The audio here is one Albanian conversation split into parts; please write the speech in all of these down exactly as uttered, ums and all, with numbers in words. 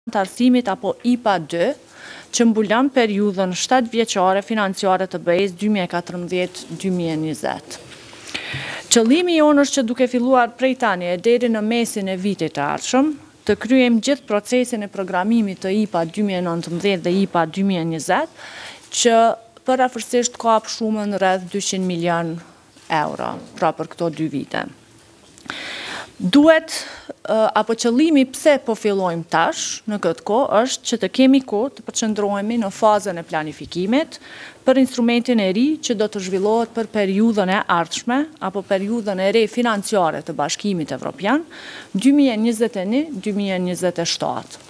të arsimit apo I P A dy, që mbulon periudhën shtatë vjeçare financiare të B E-s dy mijë e katërmbëdhjetë dy mijë e njëzet. Qëllimi jonë është që duke filluar prej tani e deri në mesin e vitit të ardhshëm, të kryejmë gjithë procesin e programimit të I P A dy mijë e nëntëmbëdhjetë dhe I P A dy mijë e njëzet, që përafërsisht ka shumën rreth dyqind milion euro, pra për këto dy vite. Duhet, apo qëllimi pse po fillojmë tash në këtë kohë është që të kemi kohë të përqendrohemi në fazën e planifikimit për instrumentin e ri që do të zhvillohet për periudhën e ardhshme apo periudhën e re financiare të Bashkimit Evropian dy mijë e njëzet e një dy mijë e njëzet e shtatë.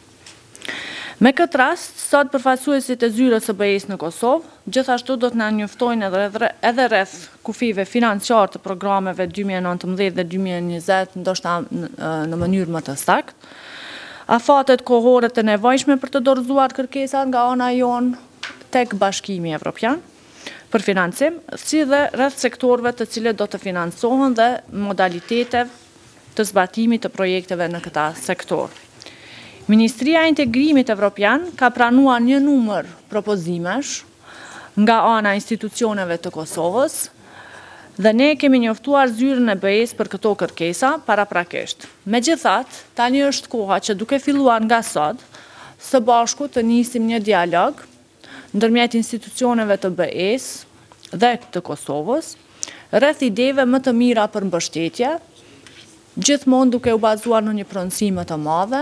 Me këtë rast, sot përfaqësuesit e zyrës së B E-s në Kosovë, gjithashtu do të na njoftojnë edhe rreth kufive financiar të programeve dy mijë e nëntëmbëdhjetë dhe dy mijë e njëzet, ndoshta në mënyrë më të saktë, afatet kohore të nevojshme për të dorëzuar kërkesat nga ana jonë tek Bashkimi Evropian për financim, si dhe rreth sektorëve të cilët do të financohen dhe modalitetet të zbatimit të projekteve në këta sektor. Ministria e Integrimit Evropian ka pranuar një numër propozimesh nga ana institucioneve të Kosovës dhe ne kemi njoftuar zyrën e B E-s për këto kërkesa paraprakisht. Megjithatë, tani është koha që duke filluar nga sot, së bashku të nisim një dialog ndërmjet institucioneve të B E-s dhe të Kosovës rreth ideve më të mira për mbështetje, gjithmonë duke u bazuar në një pronësi më të madhe,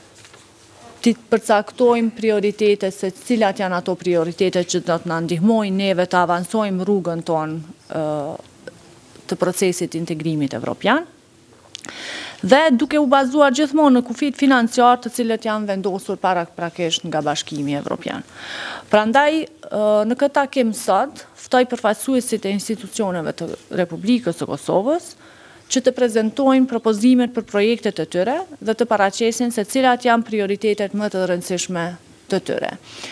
të përcaktojmë prioritetet se cilat janë ato prioritetet që do të na ndihmojnë neve të avansojmë rrugën tonë të procesit integrimit evropian, dhe duke u bazuar gjithmonë në kufit financiar të cilët janë vendosur paraprakisht nga Bashkimi Evropian. Prandaj, në këtë takim sot, ftoj përfaqësuesit e institucioneve të Republikës së Kosovës që të prezantojnë propozimet për projektet e tyre dhe të paraqesin se cilat janë prioritetet më të rëndësishme të tyre.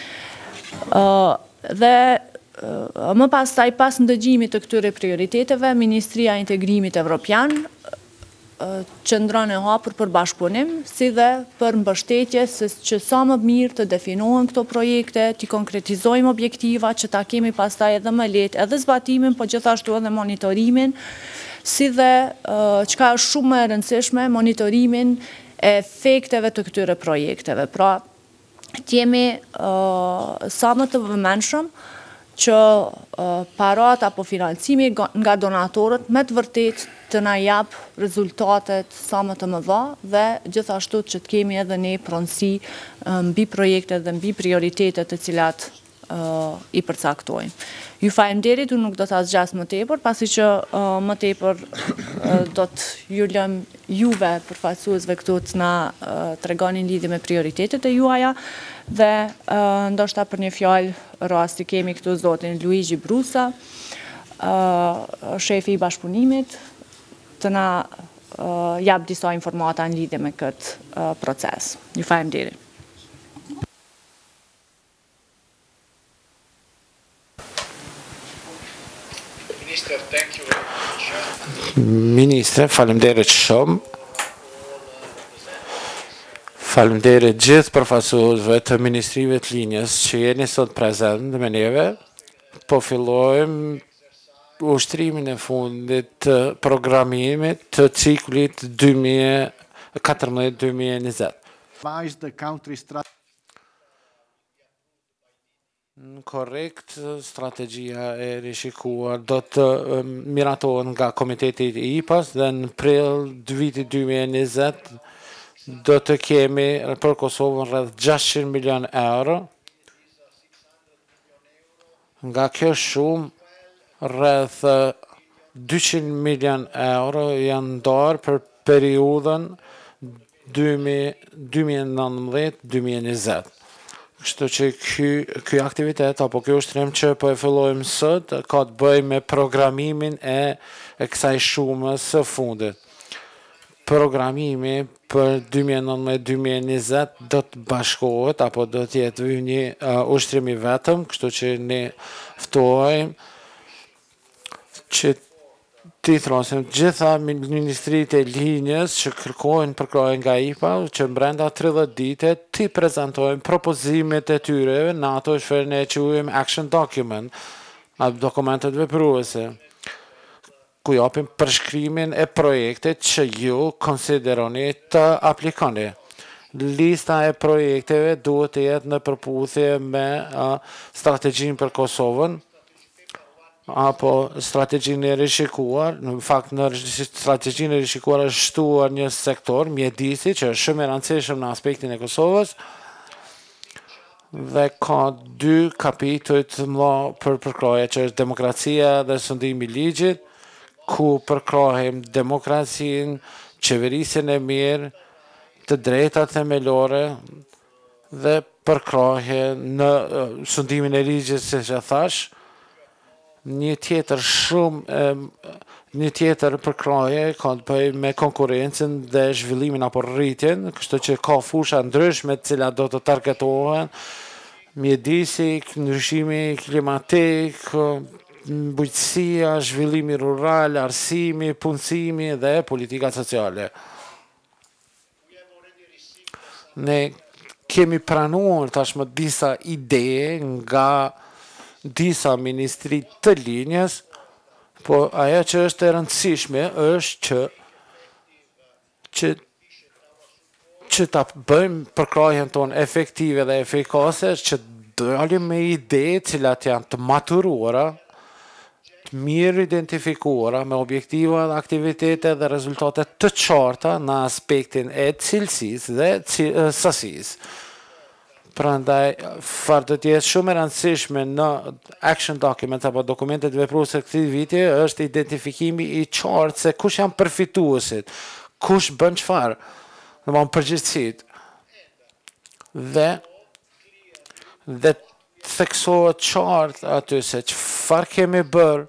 Dhe më pastaj, pas ndëgjimit të këtyre prioriteteve, Ministria e Integrimit Evropian qëndron e hapur për bashkëpunim, si dhe për mbështetje se që sa më mirë të definohen këto projekte, të konkretizojmë objektiva që ta kemi pastaj edhe më lehtë, edhe zbatimin, po gjithashtu edhe monitorimin, si dhe çka është shumë e rëndësishme, monitorimin e efekteve të këtyre projekteve. Pra, t'jemi sa më të vëmendshëm që parat apo financimi nga donatorët me të vërtet të na jap rezultatet sa më të mëdha dhe gjithashtu që të kemi edhe ne pronësi mbi projektet dhe mbi prioritetet të cilat i përcaktojmë. Ju faleminderit, unë nuk do të zgjas më tepër, pasi që më tepër do të ju lëm juve përfaqësuesve këtu të na tregonin lidhje me prioritetet e juaja dhe ndoshta për një fjalë rasti kemi këtu zotin Luigi Brusa, shefi i bashkëpunimit, të na jap disa informata në lidhje me këtë proces. Ju faleminderit. Ministre, faleminderit shumë. Faleminderit gjithë përfaqësuesve të Ministrive të Linjës që jeni sot prezent me neve. Po fillojmë ushtrimin e fundit të programimit të ciklit dy mijë e katërmbëdhjetë dy mijë e njëzet. Korrekt, strategjia e rishikuar do të miratohet nga Komiteti i I P A-s dhe në prill vitit dy mijë e njëzet do të kemi për Kosovën rreth gjashtëqind milion euro. Nga kjo shumë rreth dyqind milion euro janë ndarë për periudhën dy mijë e nëntëmbëdhjetë dy mijë e njëzet. Kështu që ky aktivitet apo ky ushtrim që po e fillojmë sot ka të bëjë me programimin e kësaj shumës së fundit. Programimi për dy mijë e nëntëmbëdhjetë dy mijë e njëzet do të bashkohet apo do të jetë një ushtrim i vetëm, kështu që ne ftojmë që ti throsim gjitha ministrit e linjës që kërkojnë përkrojnë nga I P A, që brenda tridhjetë dite ti prezentojnë propozimet e tyre në ato shferën e quajmë action document, dokumentet vepruese, ku japim përshkrimin e projektet që ju konsideroni të aplikoni. Lista e projekteve duhet të jetë në përputhje me uh, strategjinë për Kosovën, apo strategjinë e rishikuar, në fakt në strategjinë e rishikuar është shtuar një sektor mjedisi që është shumë e rëndësishëm në aspektin e Kosovës dhe ka dy kapituj të mëdha për përkraje që është demokracia dhe sundimi i ligjit, ku përkrahim demokracinë, qeverisjen e mirë, të drejtat themelore dhe përkrahje në uh, sundimin e ligjit, siç e thash. Një tjetër shumë, një tjetër përkraje ka të bëjë me konkurencën dhe zhvillimin apo rritjen, kështu që ka fusha ndryshme të cilat do të targetohen, mjedisi, ndryshimi klimatik, bujqësia, zhvillimi rural, arsimi, punësimi dhe politika sociale. Ne kemi pranuar tashmë disa ide nga disa ministri të linjës, po ajo që është e rëndësishme është që që që ta bëjmë përkrahjen tonë efektive dhe efikase, që dalim me ide cilat janë të maturuara, të mirë identifikuara, me objektiva dhe aktivitete dhe rezultate të qarta në aspektin e cilësisë dhe cil sasisë. Prandaj, farë të tjetë shumë e rëndësishme në action document apo dokumentet vepruese këtij viti është identifikimi i qartë se kush janë përfituesit, kush bën çfarë, domethënë përgjegjësitë. Dhe dhe theksohet qartë aty se çfarë kemi bërë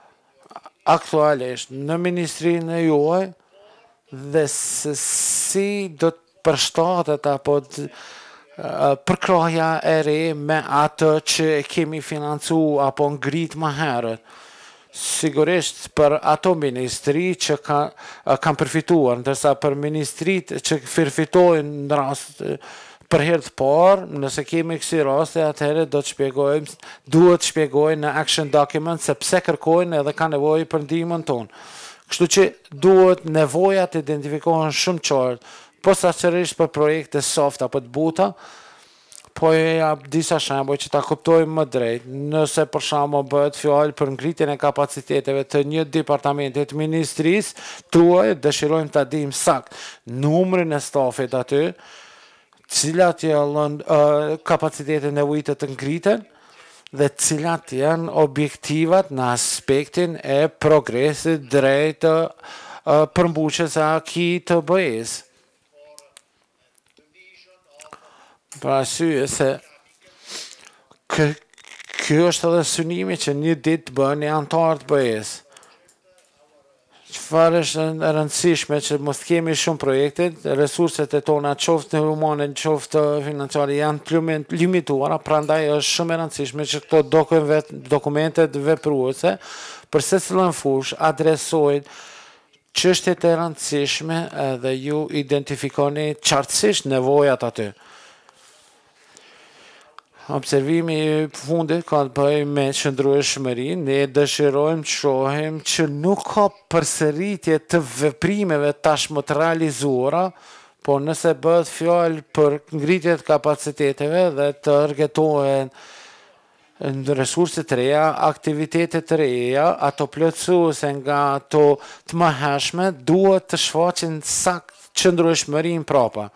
aktualisht në ministrinë e juaj dhe se si do të përshtatet apo të përkrahja e re me atë që kemi financu apo ngrit më herët. Sigurisht për ato ministri që ka, kanë përfituar, ndërsa për ministrit që përfitojnë në rast për herë të parë, nëse kemi kësi raste, atëherë do të shpjegojmë, duhet të shpjegojnë në action document se pse kërkojnë edhe ka nevojë për ndihmën tonë. Kështu që duhet nevojat identifikohen shumë qartë, po saqërisht për projekte soft apo të buta, po e jap disa shembuj që ta kuptojmë më drejt. Nëse për shembull bëhet fjalë për ngritjen e kapaciteteve të një departamenti të ministrisë, tuaj dëshirojmë ta dimë sakt numrin e stafit aty, cilat janë uh, kapacitetet nevojite të ngriten dhe cilat janë objektivat në aspektin e progresit drejt uh, përmbushjes së akit të B E-s. Për arsye se kjo është edhe synimi që një ditë të bëhen antar të B E-s. Çfarë është e rëndësishme që mos kemi shumë projekte, resurset e tona qoftë humane, qoftë financiare janë limituara, prandaj është shumë e rëndësishme që këto dokumentet vepruese për secilën fushë adresojnë çështjet e rëndësishme dhe ju identifikoni qartësisht nevojat aty. Observimi i fundit ka të bëjë me qëndrueshmërinë, ne dëshirojmë të shohim që nuk ka përsëritje të veprimeve tashmë të realizuara, po nëse bëhet fjalë për ngritje të kapaciteteve dhe të targetohen në resurse të reja, aktivitete të reja, ato plotësuese nga ato të mëhershme duhet të shfaqin sakt qëndrueshmërinë prapa.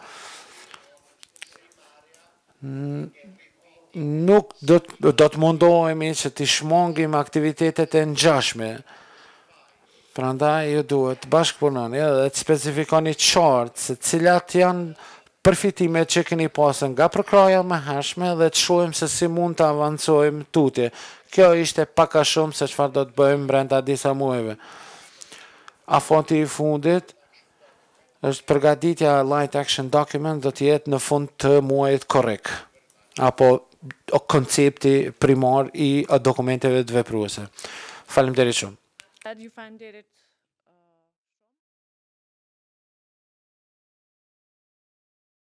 Nuk do të, do të mundohemi që të shmangim aktivitetet e ngjashme. Prandaj ju duhet të bashkëpunoni dhe të specifikoni qartë se cilat janë përfitimet që keni pasur nga përkraja më hershme dhe të shohim se si mund të avancojmë tutje. Kjo ishte pak a shumë se çfarë do të bëjmë brenda disa muajve. Afati i fundit është përgatitja e Light Action Document do të jetë në fund të muajit korrekt, apo koncepti primar i dokumenteve të vepruese. Faleminderit shumë. Ju falenderit